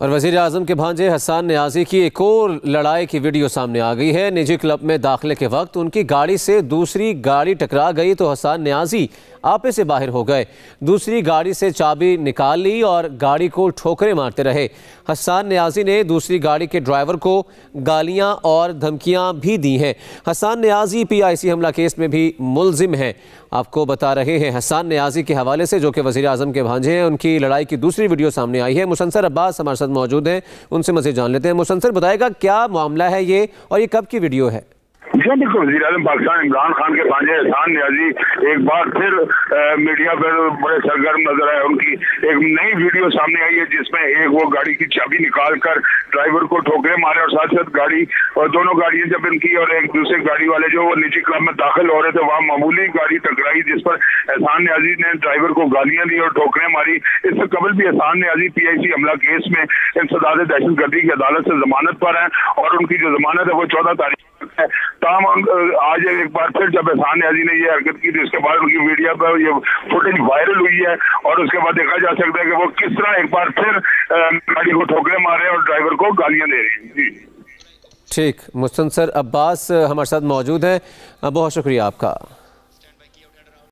और वज़ीर आज़म के भांजे हसन नियाज़ी की एक और लड़ाई की वीडियो सामने आ गई है। निजी क्लब में दाखिले के वक्त उनकी गाड़ी से दूसरी गाड़ी टकरा गई तो हसन नियाज़ी आपे से बाहर हो गए। दूसरी गाड़ी से चाबी निकाल ली और गाड़ी को ठोकरें मारते रहे। हसन नियाज़ी ने दूसरी गाड़ी के ड्राइवर को गालियां और धमकियां भी दी हैं। हसन नियाज़ी PIC हमला केस में भी मुलजिम हैं। आपको बता रहे हैं हसन नियाज़ी के हवाले से, जो कि वज़ीर आज़म के भांजे हैं, उनकी लड़ाई की दूसरी वीडियो सामने आई है। मुसन्सर अब्बास हमारे साथ मौजूद हैं, उनसे मज़ीद जान लेते हैं। मुसन्सर, बताएगा क्या मामला है ये और ये कब की वीडियो है? जी बिल्कुल, वज़ीर आज़म पाकिस्तान इमरान खान के भांजे हसन नियाज़ी एक बार फिर मीडिया पर बड़े सरगर्म नजर आए। उनकी एक नई वीडियो सामने आई है जिसमें एक वो गाड़ी की चाबी निकाल कर ड्राइवर को ठोकरे मारे और साथ साथ गाड़ी और दोनों गाड़ियां जब इनकी और एक दूसरे गाड़ी वाले जो वो निजी क्लब में दाखिल हो रहे थे वहाँ मामूली गाड़ी टकराई जिस पर हसन नियाज़ी ने ड्राइवर को गालियां दी और ठोकरें मारी। इससे कबल भी हसन नियाज़ी PIC हमला केस में इंसदाद दहशतगर्दी की अदालत से जमानत पर है और उनकी जो जमानत है वो 14 तारीख है। तमाम आज एक बार फिर जब हसन नियाज़ी ने ये हरकत की तो इसके बाद उनकी मीडिया पर ये फुटेज वायरल हुई है और उसके बाद देखा जा सकता है कि वो किस तरह एक बार फिर गाड़ी को ठोकरे मारे और ड्राइवर को गालियां दे रही हैं। जी ठीक, मुसन्सर अब्बास हमारे साथ मौजूद हैं, बहुत शुक्रिया आपका।